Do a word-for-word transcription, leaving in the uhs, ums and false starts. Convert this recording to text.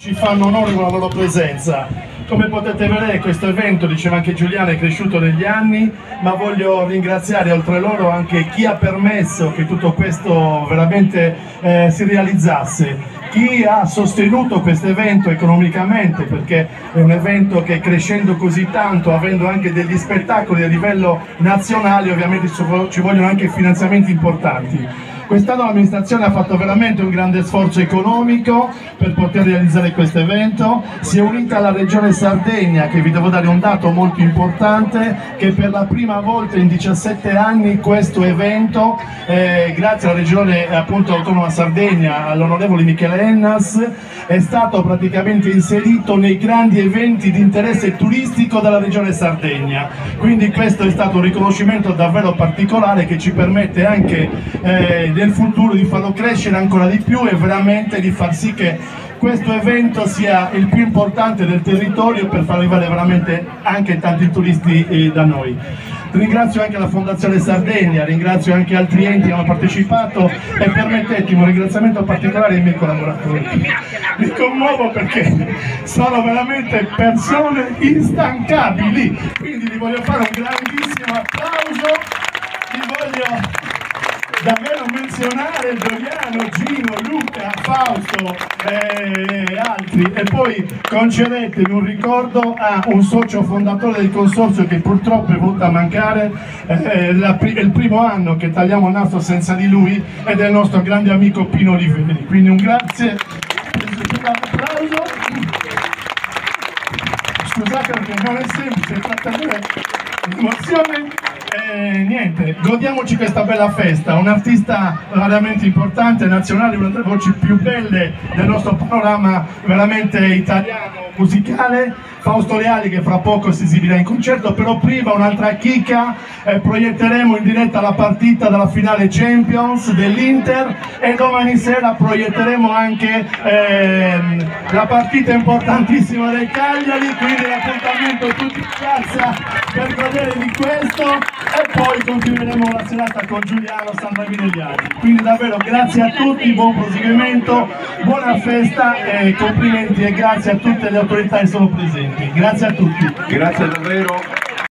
Ci fanno onore con la loro presenza. Come potete vedere, questo evento, diceva anche Giuliana, è cresciuto negli anni, ma voglio ringraziare oltre loro anche chi ha permesso che tutto questo veramente eh, si realizzasse, chi ha sostenuto questo evento economicamente, perché è un evento che crescendo così tanto, avendo anche degli spettacoli a livello nazionale, ovviamente ci vogliono anche finanziamenti importanti. Quest'anno l'amministrazione ha fatto veramente un grande sforzo economico per poter realizzare questo evento, si è unita alla Regione Sardegna, che vi devo dare un dato molto importante, che per la prima volta in diciassette anni questo evento, eh, grazie alla Regione appunto Autonoma Sardegna, all'onorevole Michele Ennas, è stato praticamente inserito nei grandi eventi di interesse turistico della Regione Sardegna. Quindi questo è stato un riconoscimento davvero particolare che ci permette anche eh, nel futuro di farlo crescere ancora di più e veramente di far sì che questo evento sia il più importante del territorio per far arrivare veramente anche tanti turisti eh, da noi. Ringrazio anche la Fondazione Sardegna, ringrazio anche altri enti che hanno partecipato e permettetemi un ringraziamento particolare ai miei collaboratori. Mi commuovo perché sono veramente persone instancabili, quindi vi voglio fare un grandissimo applauso, vi voglio davvero menzionare Giuliano, Gino, Luca, Fausto e altri, e poi concedetemi un ricordo a un socio fondatore del consorzio che purtroppo è venuto a mancare, eh, la, è il primo anno che tagliamo il nastro senza di lui, ed è il nostro grande amico Pino Oliveri, quindi un grazie, un applauso. Scusate perché non è semplice trattenere l'emozione. Eh, niente, godiamoci questa bella festa, un artista veramente importante, nazionale, una delle voci più belle del nostro panorama veramente italiano musicale, Fausto Leali, che fra poco si esibirà in concerto. Però prima un'altra chicca, eh, proietteremo in diretta la partita della finale Champions dell'Inter e domani sera proietteremo anche ehm, la partita importantissima del Cagliari, quindi l'appuntamento tutti in piazza per godere di questo, e poi continueremo la serata con Giuliano, Sandra e gli altri. Quindi davvero grazie a tutti, buon proseguimento, buona festa e complimenti, e grazie a tutte le autorità che sono presenti. Grazie a tutti. Grazie davvero.